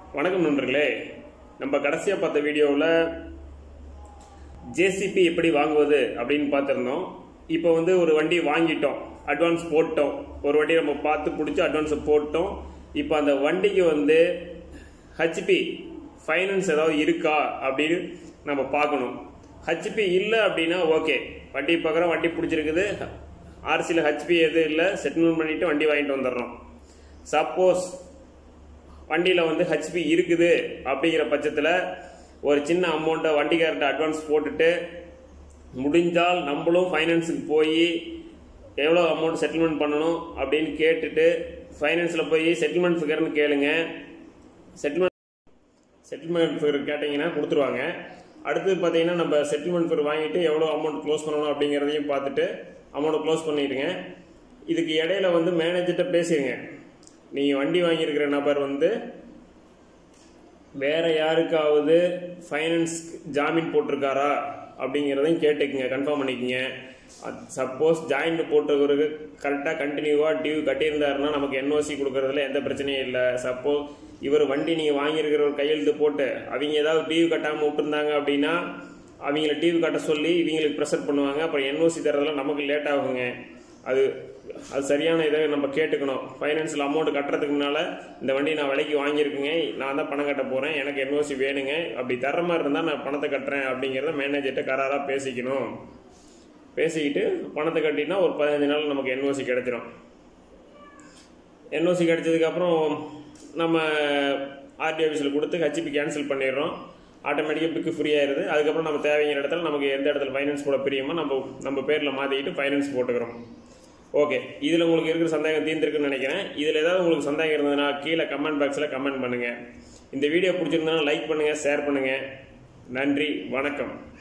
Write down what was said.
வணக்கம் நண்பர்களே, நம்ம கடைசியா பார்த்த வீடியோவில் ஜேசிபி எப்படி வாங்குவது அப்படின்னு பார்த்துருந்தோம். இப்போ ஒரு வண்டி வாங்கிட்டோம், அட்வான்ஸ் போட்டோம். ஒரு வண்டி நம்ம பார்த்து பிடிச்சி அட்வான்ஸ் போட்டோம். இப்போ அந்த வண்டிக்கு ஹெச்பி ஃபைனான்ஸ் ஏதாவது இருக்கா அப்படின்னு நம்ம பார்க்கணும். ஹெச்பி இல்லை அப்படின்னா ஓகே, வண்டி பார்க்குறோம், வண்டி பிடிச்சிருக்குது, ஆர்சியில் ஹெச்பி எதுவும் இல்லை, செட்டில்மெண்ட் பண்ணிட்டு வண்டி வாங்கிட்டு வந்துடுறோம். சப்போஸ் வண்டியில் ஹெச்பி இருக்குது அப்படிங்கிற பட்சத்தில் ஒரு சின்ன அமௌண்ட்டை வண்டிக்கார்ட்ட அட்வான்ஸ் போட்டுட்டு முடிஞ்சால் நம்மளும் ஃபைனான்ஸுக்கு போய் எவ்வளோ அமௌண்ட் செட்டில்மெண்ட் பண்ணணும் அப்படின்னு கேட்டுட்டு ஃபைனான்ஸில் போய் செட்டில்மெண்ட் ஃபிகர்னு கேளுங்க. செட்டில்மெண்ட் ஃபிகர் கேட்டிங்கன்னா கொடுத்துருவாங்க. அடுத்து பார்த்தீங்கன்னா நம்ம செட்டில்மெண்ட் ஃபிகர் வாங்கிட்டு எவ்வளோ அமௌண்ட் க்ளோஸ் பண்ணணும் அப்படிங்கிறதையும் பார்த்துட்டு அமௌண்ட்டை க்ளோஸ் பண்ணிடுங்க. இதுக்கு இடையில மேனேஜர்கிட்ட பேசுங்க. நீங்கள் வண்டி வாங்கியிருக்கிற நபர் வேற யாருக்காவது ஃபைனான்ஸ் ஜாமீன் போட்டிருக்காரா அப்படிங்கிறதையும் கேட்டுக்குங்க, கன்ஃபார்ம் பண்ணிக்கோங்க. சப்போஸ் ஜாயிண்ட் போட்டிருக்கிறதுக்கு கரெக்டாக கண்டினியூவாக டியூ கட்டியிருந்தாருன்னா நமக்கு என்ஓசி கொடுக்கறதுல எந்த பிரச்சனையும் இல்லை. சப்போஸ் இவர் வண்டி நீங்கள் வாங்கியிருக்கிற ஒரு கையெழுத்து போட்டு அவங்க ஏதாவது டியூ கட்டாமல் விட்டுருந்தாங்க அப்படின்னா அவங்கள டியூ கட்ட சொல்லி இவங்களுக்கு ப்ரெஷர் பண்ணுவாங்க. அப்புறம் என்ஓசி தரதெல்லாம் நமக்கு லேட் ஆகுங்க. அது சரியான இதை நம்ம கேட்டுக்கணும். ஃபைனான்ஸில் அமௌண்ட் கட்டுறதுக்கு முன்னால் இந்த வண்டி நான் விலைக்கு வாங்கியிருக்குங்க, நான் தான் பணம் கட்ட போகிறேன், எனக்கு என்ஓசி வேணுங்க, அப்படி தர்ற மாதிரி இருந்தால் நான் பணத்தை கட்டுறேன் அப்படிங்கிறத மேனேஜர்கிட்ட கராராக பேசிக்கணும். பேசிக்கிட்டு பணத்தை கட்டினா ஒரு 15 நாள் நமக்கு என்ஓசி கிடைச்சிடும். என்ஓசி கிடைச்சதுக்கப்புறம் நம்ம ஆர்டி ஆஃபீஸில் கொடுத்து ஹெச்பி கேன்சல் பண்ணிடுறோம். ஆட்டோமேட்டிக்காக பிக்கு ஃப்ரீ ஆயிடுது. அதுக்கப்புறம் நம்ம தேவைங்கிற இடத்துல நமக்கு எந்த இடத்துல ஃபைனான்ஸ் போட பிரியுமோ நம்ம பேரில் மாற்றிக்கிட்டு ஃபைனான்ஸ் போட்டுக்கிறோம். ஓகே, இதில் உங்களுக்கு இருக்கிற சந்தேகம் தீர்ந்துருக்குன்னு நினைக்கிறேன். இதில் ஏதாவது உங்களுக்கு சந்தேகம் இருந்ததுன்னா கீழே கமெண்ட் பாக்ஸில் கமெண்ட் பண்ணுங்கள். இந்த வீடியோ பிடிச்சிருந்ததுன்னா லைக் பண்ணுங்கள், ஷேர் பண்ணுங்கள். நன்றி, வணக்கம்.